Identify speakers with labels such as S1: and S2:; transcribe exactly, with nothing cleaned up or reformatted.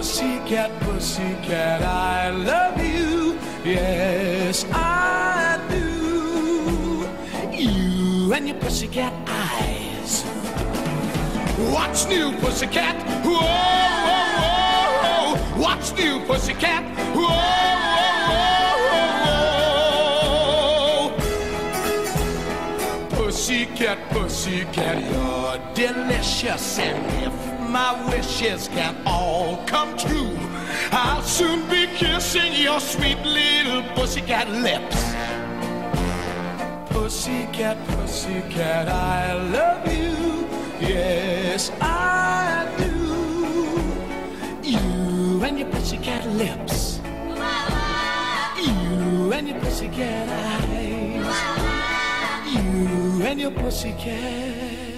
S1: Pussycat, pussycat, I love you. Yes, I do. You and your pussycat eyes. What's new, pussycat? Whoa, whoa, whoa. What's new, pussycat? Whoa, whoa, whoa. Pussycat, pussycat, you're delicious. And if my wishes can all come true, I'll soon be kissing your sweet little pussycat lips. Pussycat, pussycat, I love you. Yes, I do. You and your pussycat lips. You and your pussycat eyes. You and your pussycat.